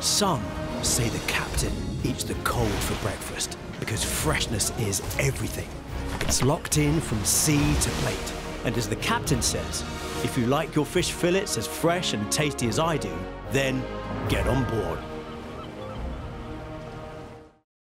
Some say the captain eats the cold for breakfast because freshness is everything. It's locked in from sea to plate. And as the captain says, if you like your fish fillets as fresh and tasty as I do, then get on board.